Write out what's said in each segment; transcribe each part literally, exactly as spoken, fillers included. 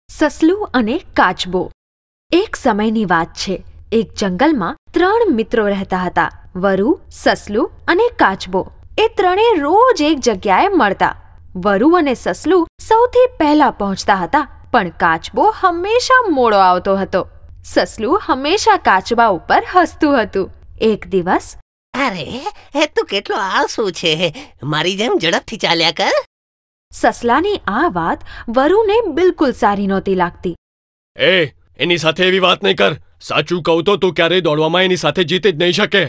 સસલું અને કાચબો. એક સમયની વાત છે. એક જંગલમાં ત્રણ મિત્રો રહેતા હતા. વરુ, સસલું અને કાચબો. એ ત્રણેય રોજ એક જગ્યાએ મળતા. વરુ અને સસલું સૌથી પહેલા પહોંચતા હતા, પણ કાચબો હંમેશા મોડો આવતો હતો. સસલું હંમેશા કાચબા ઉપર હસતું હતું. એક દિવસ, અરે એ તું કેટલો આળસુ છે, મારી જેમ ઝડપથી ચાલ્યા કર. સસલાની આ વાત વરુને બિલકુલ સારી નહોતી લાગતી. એ એની સાથે એવી વાત નહીં કર. સાચું કહું તો તું ક્યારેય દોડવામાં એની સાથે જીતી જ નહીં શકે.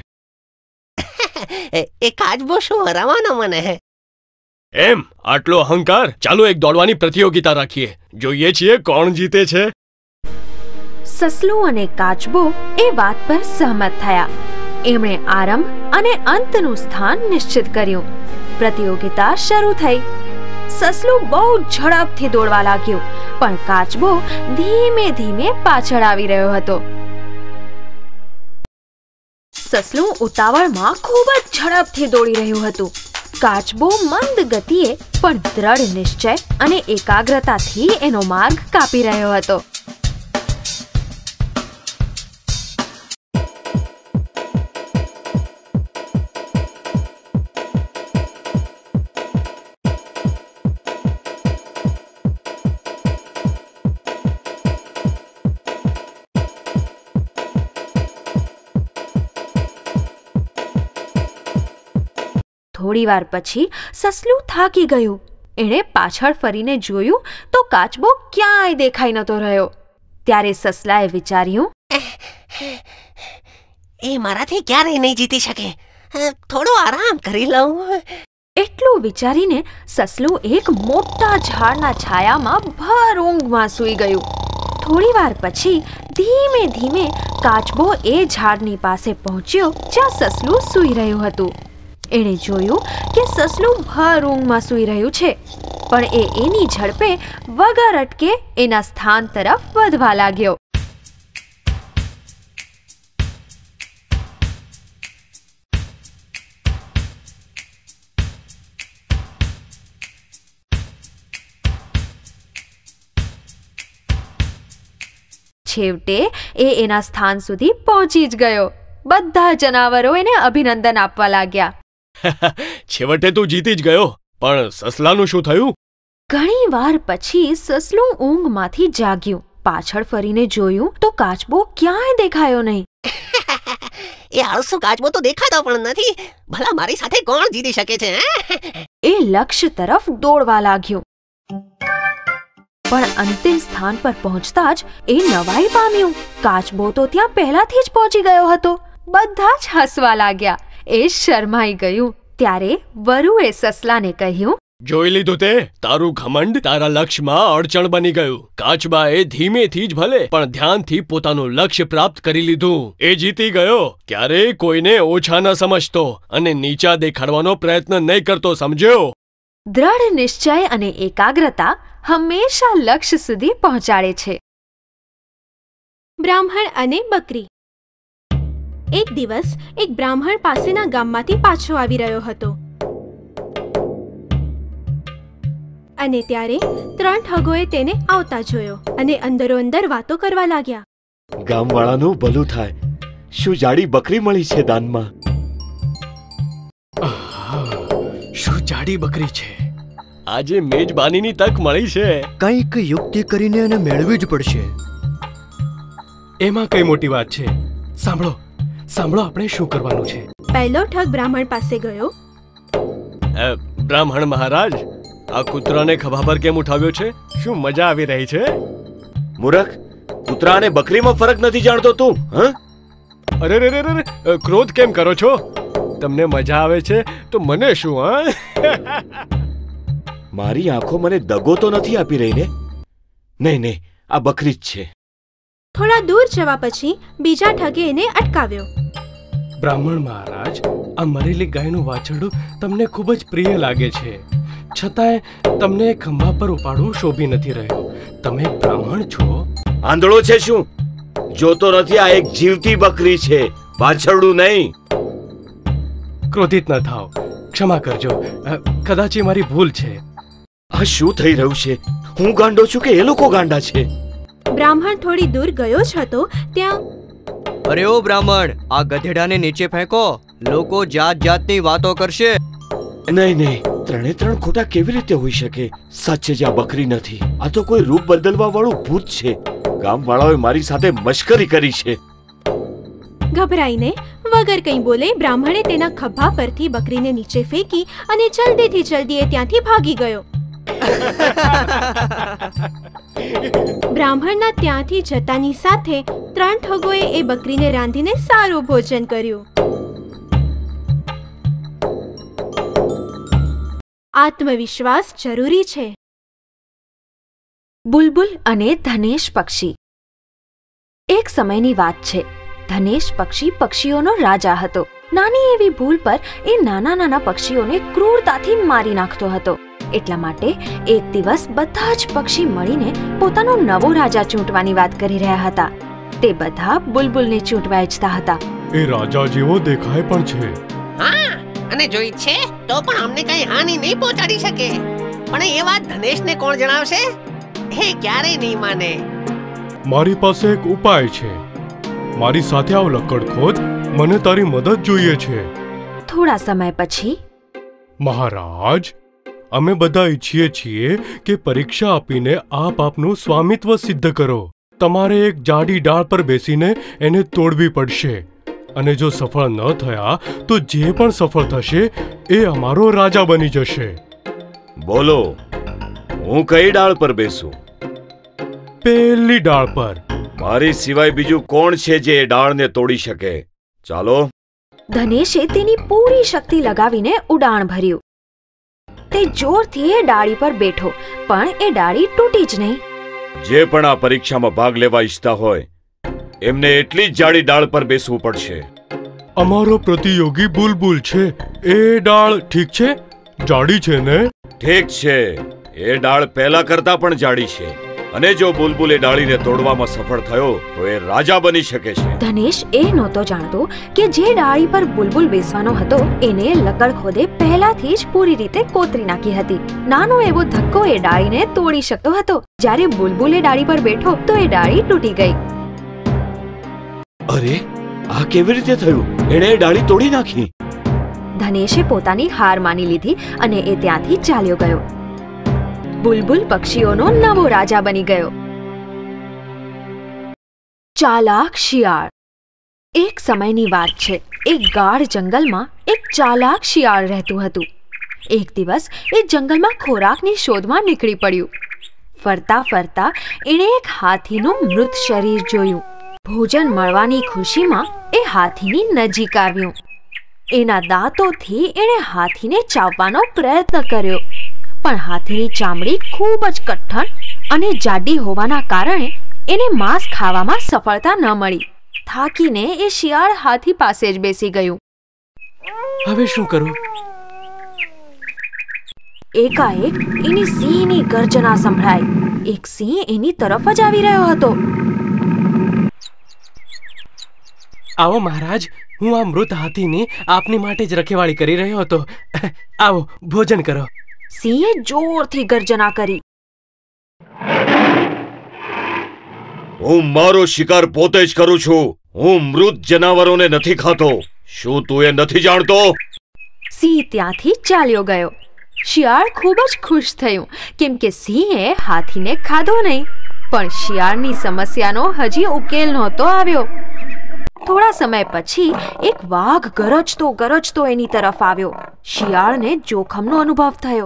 એ કાચબો શું હરાવવાનો મને? એમ આટલો અહંકાર? ચાલો એક દોડવાની પ્રતિયોગિતા રાખીએ, જોઈએ છીએ કોણ જીતે છે. સસલું અને કાચબો એ વાત પર સહમત થયા. એમણે આરંભ અને અંતનું સ્થાન નિશ્ચિત કર્યું. પ્રતિયોગિતા શરૂ થઈ. સસલું બહુ ઝડપથી દોડવા લાગ્યું, પણ કાચબો ધીમે ધીમે પાછળ આવી રહ્યો હતો. સસલું ઉતાવળમાં ખૂબ જ ઝડપથી દોડી રહ્યું હતું. કાચબો મંદ ગતિએ પણ દ્રઢ નિશ્ચય અને એકાગ્રતાથી એનો માર્ગ કાપી રહ્યો હતો. થોડી વાર પછી સસલું થાકી ગયું. એણે પાછળ ફરીને જોયું તો કાચબો ક્યાંય દેખાઈ નતો રહ્યો. ત્યારે સસલાએ વિચાર્યું, એ મારાથી ક્યારેય નહીં જીતી શકે, થોડો આરામ કરી લઉં. એટલું વિચારીને સસલું એક મોટા ઝાડના છાયામાં ભર ઊંઘમાં સૂઈ ગયું. થોડી વાર પછી ધીમે ધીમે કાચબો એ ઝાડની પાસે પહોંચ્યો જ્યાં સસલું સૂઈ રહ્યું હતું. એણે જોયું કે સસલું ભર ઊંઘમાં સૂઈ રહ્યું છે, પણ એ એની ઝડપે વગર અટકે એના સ્થાન તરફ વધવા લાગ્યો. છેવટે એ એના સ્થાન સુધી પહોંચી જ ગયો. બધા જનાવરો એને અભિનંદન આપવા લાગ્યા. છેવટે તું જીતી જ ગયો, પણ સસલાનું શું થયું? ઘણી વાર પછી સસલું ઊંઘમાંથી જાગ્યું. પાછળ ફરીને જોયું તો કાચબો ક્યાંય દેખાયો નહીં. એ આળસુ કાચબો તો દેખાતો પણ નથી. ભલા મારી સાથે કોણ જીતી શકે છે? એ લક્ષ્ય તરફ દોડવા લાગ્યો, પણ અંતિમ સ્થાન પર પહોંચતા જ એ નવાઈ પામ્યું. કાચબો તો ત્યાં પહેલાથી જ પહોંચી ગયો હતો. બધા જ હસવા લાગ્યા. એ શરમાઈ ગયું. ત્યારે વરુએ સસલાને કહ્યું, જોઈ લીધું તે? તારું ઘમંડ તારા લક્ષ્યમાં અડચણ બની ગયું. કાચબાએ ધીમેથી જ ભલે પણ ધ્યાનથી પોતાનું લક્ષ્ય પ્રાપ્ત કરી લીધું. એ જીતી ગયો. ક્યારેય કોઈને ઓછા ન સમજતો અને નીચા દેખાડવાનો પ્રયત્ન નહીં કરતો, સમજ્યો? દ્રઢ નિશ્ચય અને એકાગ્રતા હંમેશા લક્ષ્ય સુધી પહોંચાડે છે. બ્રાહ્મણ અને બકરી. એક દિવસ એક બ્રાહ્મણ પાસેના ગામમાંથી પાછો આવી રહ્યો હતો, અને ત્યારે ત્રણ ઠગોએ તેને આવતા જોયો અને અંદરો અંદર વાતો કરવા લાગ્યા. ગામવાળાનું ભલું થાય, શું જાડી બકરી મળી છે દાનમાં? શું જાડી બકરી છે? આજે મેજબાનીની તક મળી છે. કંઈક યુક્તિ કરીને એને મેળવી જ પડશે. એમાં કઈ મોટી વાત છે? સાંભળો સાંભળો આપણે શું કરવાનું છે. પહેલો ઠગ બ્રાહ્મણ પાસે ગયો. બ્રાહ્મણ મહારાજ, આ કૂતરાને ખભા પર કેમ ઉઠાવ્યો છે? શું મજા આવી રહી છે? મૂર્ખ, કૂતરા અને બકરીમાં ફરક નથી જાણતો તું? હ? અરે રે રે રે, ક્રોધ કેમ કરો છો? તમને મજા આવે છે તો મને શું? હા, મારી આંખો મને દગો તો નથી આપી રહી ને? નહીં નહીં, આ બકરી જ છે. થોડા દૂર જવા પછી બીજા ઠગે એને અટકાવ્યો. બ્રાહ્મણ મહારાજ, આ મરેલી ગાયનું વાછરડું તમને ખૂબ જ પ્રિય લાગે છે, છતાંય તમને ખંભા પર ઉપાડવું શોભી નથી રહ્યું. તમે બ્રાહ્મણ છો? આંધળો છે શું? જોતો નથી આ એક જીવતી બકરી છે, વાછરડું નહીં. ક્રોધિત ન થાઓ, ક્ષમા કરજો, કદાચ એ મારી ભૂલ છે. આ શું થઈ રહ્યું છે? હું ગાંડો છું કે એ લોકો ગાંડા છે? બ્રાહ્મણ થોડી દૂર ગયો જ હતો ત્યાં અરે ઓ બ્રાહ્મણ, આ ગધેડાને નીચે ફેંકો. લોકો જાત જાતની વાતો કરશે. નહીં નહીં, ત્રણે ત્રણ ખોટા કેવી રીતે હોઈ શકે? સાચે જ આ બકરી નથી, આ તો કોઈ રૂપ બદલવા વાળું ભૂત છે. ગામવાળાઓએ મારી સાથે મશ્કરી કરી છે. ગભરાઈને વગર કંઈ બોલે બ્રાહ્મણે તેના ખભા પરથી બકરીને નીચે ફેંકી અને જલ્દીથી જલ્દી એ ત્યાંથી ભાગી ગયો. બ્રાહ્મણના ત્યાંથી જતાની સાથે ત્રણ ઠગોએ એ બકરીને રાંધીને સારું ભોજન કર્યું. આત્મવિશ્વાસ જરૂરી છે. બુલબુલ અને ધનેશ પક્ષી. એક સમયની વાત છે. ધનેશ પક્ષી પક્ષીઓનો રાજા હતો. નાની એવી ભૂલ પર એ નાના નાના પક્ષીઓને ક્રૂરતાથી મારી નાખતો હતો. એટલા માટે એક દિવસ બધા જ પક્ષી મળીને પોતાનો નવો રાજા ચૂંટવાની વાત કરી રહ્યા હતા. તે બધા બુલબુલને ચૂંટવા ઈચ્છતા હતા. એ રાજા જેવો દેખાય પણ છે. હા, અને જો ઈચ્છે તો પણ અમને કઈ હાનિ નહીં પહોંચાડી શકે. પણ એ વાત ધનેશને કોણ જણાવશે? એ ક્યારેય નહીં માને. મારી પાસે એક ઉપાય છે. મારી સાથે આવ લકડખોદ, મને તારી મદદ જોઈએ છે. થોડા સમય પછી મહારાજ, અમે બધા ઈચ્છીએ છીએ કે પરીક્ષા આપીને આપ આપનું સ્વામિત્વ સિદ્ધ કરો. તમારે એક જાડી ડાળ પર બેસીને એને તોડવી પડશે, અને જો સફળ ન થયા તો જે પણ સફળ થશે એ અમારો રાજા બની જશે. બોલો, હું કઈ ડાળ પર બેસું? પહેલી ડાળ પર. મારી સિવાય બીજું કોણ છે જે એ ડાળને તોડી શકે? ચાલો. ધનેશે તેની પૂરી શક્તિ લગાવીને ઉડાણ ભર્યું. તે જોરથી એ ડાળી પર બેઠો, પણ એ ડાળી તૂટી જ નહીં. જે પણ આ પરીક્ષામાં ભાગ લેવા ઈચ્છતા હોય એમને એટલી જ જાડી ડાળ પર બેસવું પડશે. અમારો પ્રતિયોગી બુલબુલ છે. એ ડાળ ઠીક છે? જાડી છે ને? ઠીક છે, એ ડાળ પહેલા કરતા પણ જાડી છે, અને જો બુલબુલ એ ડાળીને તોડવામાં સફળ થયો તો એ રાજા બની શકે છે. ધનેશ એ નહોતો જાણતો કે જે ડાળી પર બુલબુલ બેસવાનો હતો એને લકડખોદે પહેલાથી જ પૂરી રીતે કોતરી નાખી હતી. નાનો એવો ધક્કો એ ડાળીને તોડી શકતો હતો. જ્યારે બુલબુલ એ ડાળી પર બેઠો તો એ ડાળી તૂટી ગઈ. અરે, આ કેવી રીતે થયું? એણે એ ડાળી તોડી નાખી. ધનેશે પોતાની હાર માની લીધી અને એ ત્યાંથી ચાલ્યો ગયો. બુલબુલ પક્ષીઓનો નવો રાજા બની ગયો. ચાલાક શિયાળ. એક સમયની વાત છે. એક ગાઢ જંગલમાં એક ચાલાક શિયાળ રહેતું હતું. એક દિવસ એ જંગલમાં ખોરાકની શોધમાં નીકળી પડ્યું. ફરતા ફરતા એણે એક હાથીનું મૃત શરીર જોયું. ભોજન મળવાની ખુશીમાં એ હાથીની નજીક આવ્યું. એના દાંતોથી એણે હાથીને ચાવવાનો પ્રયત્ન કર્યો, પણ હાથીની ચામડી ખૂબ જ કઠણ અને જાડી હોવાના કારણે એને માંસ ખાવામાં સફળતા ન મળી. થાકીને એ શિયાળ હાથી પાસે જ બેસી ગયું. હવે શું કરું? એકાએક એની સિંહની ગર્જના સંભળાઈ. એક સિંહ એની તરફ જ આવી રહ્યો હતો. આવો મહારાજ, હું આ મૃત હાથીની આપની માટે જ રખેવાળી કરી રહ્યો હતો. આવો, ભોજન કરો. સિંહે જોરથી ગર્જના કરી. હું મારો શિકાર પોતે જ કરું છું. હું મૃત જનાવરોને નથી ખાતો. શું તું એ નથી જાણતો? સિંહ ત્યાંથી ચાલ્યો ગયો. શિયાળ ખૂબ જ ખુશ થયું, કેમ કે સિંહે હાથીને ખાધો નહીં. પણ શિયાળની સમસ્યાનો હજી ઉકેલ નહોતો આવ્યો. થોડા સમય પછી એક વાઘ ગરજતો ગરજતો એની તરફ આવ્યો. શિયાળને જોખમનો અનુભવ થયો.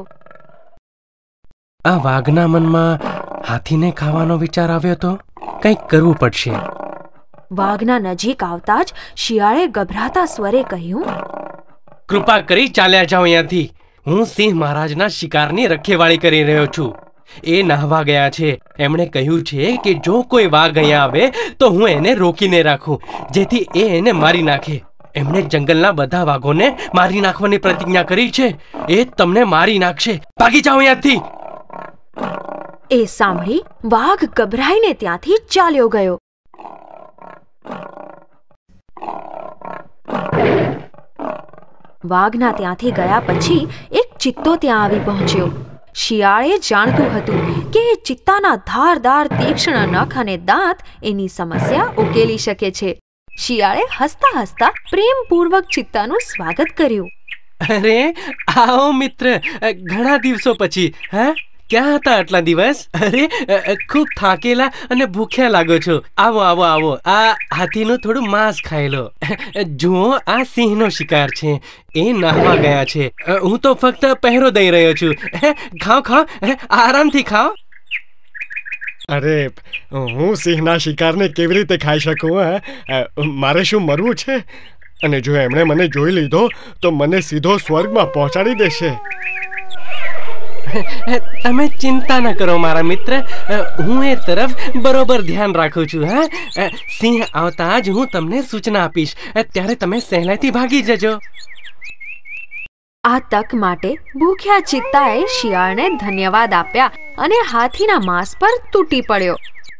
આ વાઘના મનમાં હાથીને ખાવાનો વિચાર આવ્યો તો કંઈક કરવું પડશે. વાઘના નજીક આવતા જ શિયાળે ગભરાતા સ્વરે કહ્યું, કૃપા કરી ચાલ્યા જાઓ અહીંયાથી. હું સિંહ મહારાજના શિકારની રખેવાળી કરી રહ્યો છું. એ નહાવા ગયા છે. એમણે કહ્યું છે કે જો કોઈ વાઘ અહીંયા આવે તો હું એને રોકીને રાખું, જેથી એ એને મારી નાખે. એમણે જંગલના બધા વાઘોને મારી નાખવાની પ્રતિજ્ઞા કરી છે. એ તમને મારી નાખશે. ભાગી જાઓ અહીંયાથી. એ સાંભળી વાઘ ગભરાઈને ત્યાંથી ચાલ્યો ગયો. વાઘના ત્યાંથી ગયા પછી એક ચિત્તો ત્યાં આવી પહોંચ્યો. શિયાળે જાણતું હતું કે ચિત્તાના ધારદાર તીક્ષ્ણ નખ અને દાંત એની સમસ્યા ઉકેલી શકે છે. શિયાળે હસતા હસતા પ્રેમપૂર્વક ચિત્તાનું સ્વાગત કર્યું. અરે આવો મિત્ર, ઘણા દિવસો પછી. હા, ક્યાં હતા આટલા દિવસ? અરે ખૂબ થાકેલા અને ભૂખ્યા લાગો છો. આવો આવો આવો, આ હાથીનું થોડું માંસ ખાઈ લો. જુઓ, આ સિંહનો શિકાર છે. એ નાહવા ગયા છે. હું તો ફક્ત પહેરો દઈ રહ્યો છું. ખાઓ ખાઓ, આરામથી ખાઓ. અરે, હું સિંહના શિકારને કેવી રીતે ખાઈ શકું? મારે શું મરવું છે? અને જો એમણે મને જોઈ લીધો તો મને સીધો સ્વર્ગમાં પહોંચાડી દેશે. તમે ચિંતા ન કરો મારા મિત્ર, હું એ તરફ બરોબર ધ્યાન રાખું છું. હા, સિંહ આવતા જ હું તમને સૂચના આપીશ. ત્યારે તમે સહેલાઈથી ભાગી જજો. આ તક માટે ભૂખ્યા ચિત્તાએ શિયાળને ધન્યવાદ આપ્યા અને હાથીના માંસ પર તૂટી પડ્યો.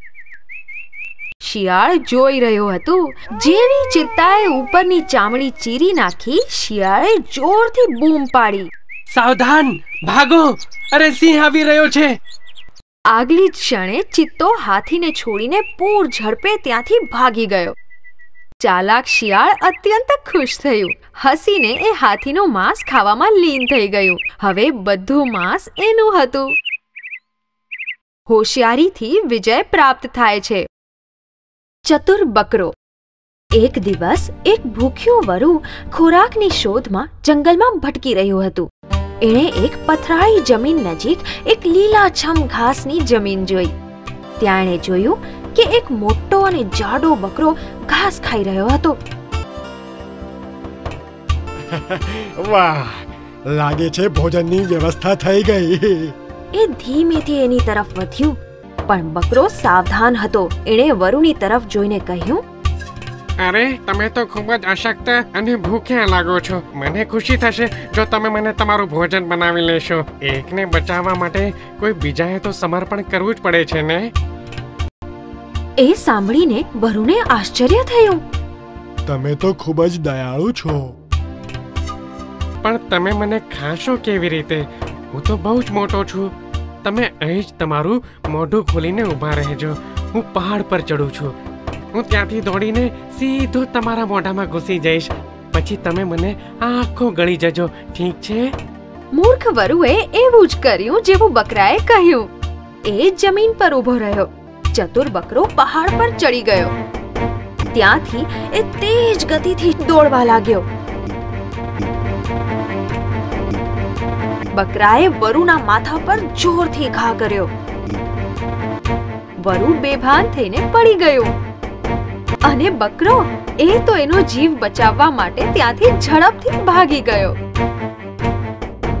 શિયાળ જોઈ રહ્યો હતું. જેવી ચિત્તાએ ઉપરની ચામડી ચીરી નાખી, શિયાળે જોરથી બૂમ પાડી, સાવધાન, ભાગો! અરે, સિંહ આવી રહ્યો છે! આગલી જ ક્ષણે ચિત્તો હાથીને છોડીને પૂર ઝડપે ત્યાંથી ભાગી ગયો. ચાલાક શિયાળ અત્યંત ખુશ થયું. હસીને એ હાથીનું માંસ ખાવામાં લીન થઈ ગયું. હવે બધું માંસ એનું હતું. હોશિયારીથી વિજય પ્રાપ્ત થાય છે. ચતુર બકરો. એક દિવસ એક ભૂખ્યું વરુ ખોરાકની શોધમાં જંગલમાં ભટકી રહ્યું હતું. એણે એક પથરાળી જમીન નજીક એક લીલાછમ ઘાસની જમીન જોઈ. ત્યાં એણે જોયું કે એક મોટો અને જાડો બકરો ઘાસ ખાઈ રહ્યો હતો. વાહ, લાગે છે ભોજનની વ્યવસ્થા થઈ ગઈ. એ ધીમેથી એની તરફ વધ્યું, પણ બકરો સાવધાન હતો. એણે વરુની તરફ જોઈને કહ્યું, અરે, તમે તો ખૂબ જ અશક્ત અને ભૂખ્યા લાગો છો. મને ખુશી થશે જો તમે મને તમારું ભોજન બનાવી લેશો. એકને બચાવવા માટે કોઈ બીજાએ તો સમર્પણ કરવું જ પડે છે ને. એ સાંભળીને વરુને આશ્ચર્ય થયું. તમે તો ખૂબ જ દયાળુ છો. પણ તમે મને ખાશો કેવી રીતે? હું તો બહુ જ મોટો છું. તમે અહીં જ તમારું મોઢું ખોલીને ઊભા રહેજો. હું પહાડ પર ચડું છું. હું ત્યાંથી દોડીને સીધો તમારા મોઢામાં ઘૂસી જઈશ. પછી તમે મને આખો ગળી જજો, ઠીક છે? મૂર્ખ વરુએ એવું જ કર્યું જેવું બકરાએ કહ્યું. એ જમીન પર ઊભો રહ્યો. ચતુર બકરો પહાડ પર ચડી ગયો. ત્યાંથી એ તેજ ગતિથી દોડવા લાગ્યો. બકરાએ વરુના માથા પર જોરથી ઘા કર્યો. વરુ બેભાન થઈને પડી ગયો. અને બકરો એ તો એનો જીવ બચાવવા માટે ત્યાંથી ઝડપથી ભાગી ગયો.